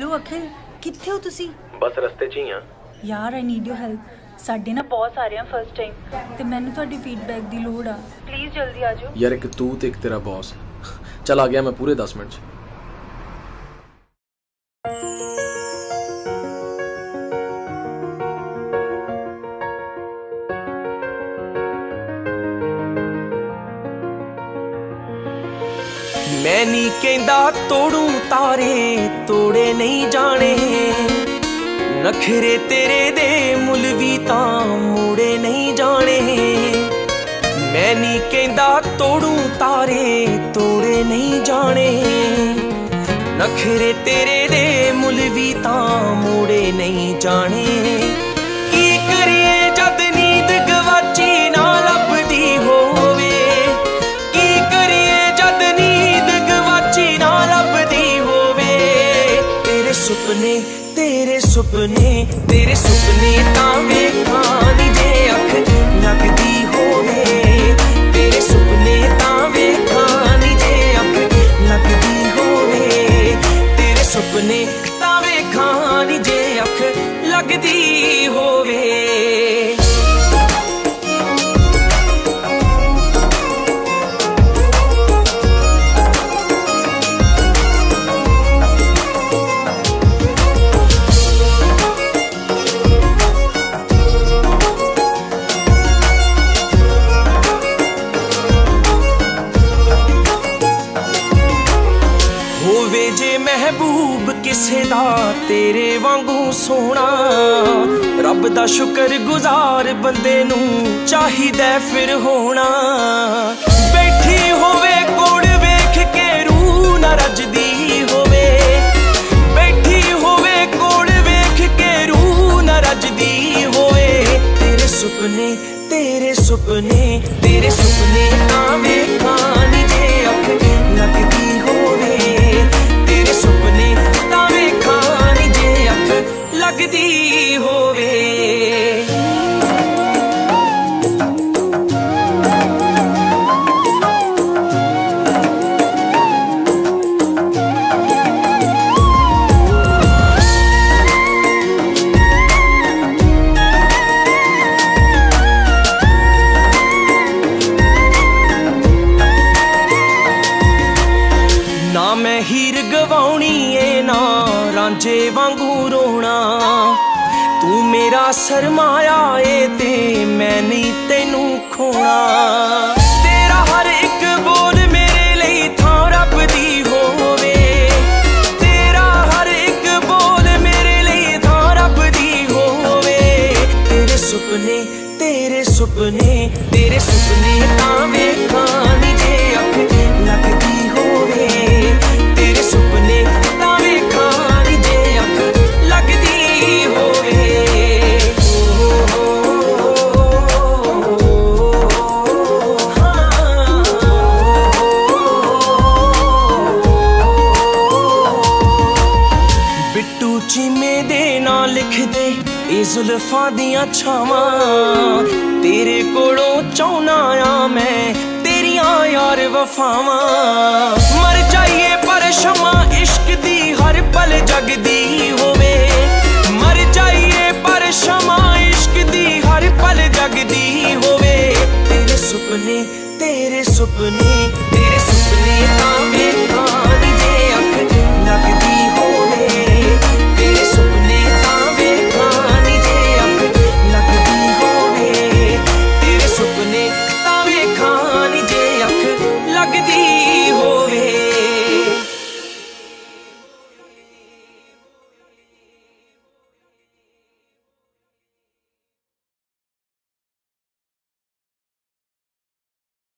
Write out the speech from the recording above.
Hello अखिल, कित्थे हो तुसी? बस रस्ते च ही हाँ यार। I need your help. साडे ना बॉस आ रहे हैं फर्स्ट टाइम ते मैनू तुहाडी फीडबैक दी लोड़ आ। प्लीज़ जल्दी आ जाओ। यार, एक तू ते एक तेरा बॉस। चल आ गया मैं पूरे 10 मिनट च। मैं नहीं कहंदा तोड़ू तारे तोड़े नहीं जाने, नखरे तेरे दे मुल भी तां मोड़े नहीं जाने। मैं नहीं कहंदा तोड़ू तारे तोड़े नहीं जाने, नखरे तेरे दे मुल भी तां मोड़े नहीं जाने। की करिए जद नींद गवाची ना लभदी होवे, की करिए जद नींद गवाची ना लभदी होवे। तेरे सुपने तेरे सुपने तेरे सुपने तां वेखां नी जे अख लगदी होवे। तेरे सुपने तां वेखां नी जे अख लगदी होवे। तेरे सुपने तां वेखां नी जे अख लगदी होवे। होवे जे महबूब किसे दा तेरे वांगू सोना, रब दा शुक्र गुजार बंदे नू चाहिदा फिर होना। बैठी होवे कोड़ वेख के रूह ना रजदी होवे, बैठी होवे कोड़ वेख के रूह ना रजदी होवे। तेरे सुपने तेरे सुपने तेरे सुपने तां वेखां नी जे अख लगदी होवे। तेरे सुपने तां वेखां नी जे अख लगदी होवे। ना मैं हीर गवाउणी ए ना रांझे वांगू रोना, तू मेरा सरमाया ए ते मैं नहीं तेनू खोना। तेरा हर एक बोल मेरे लिए थां रब दी होवे, तेरा हर एक बोल मेरे लिए थां रब दी होवे। तेरे सुपने तेरे सुपने तेरे सुपने तां वेखां नी जे अख लगदी होवे। तेरे सुपने तां वेखां नी जे अख लगदी होवे। बिट्टू चीमे दे ना लिख दे ए जुल्फां दियां छावां, तेरे कोलों चाहुना आ मैं तेरियां यार वफावां। मर जाइए पर शमा इश्क दी हर पल जगदी होवे।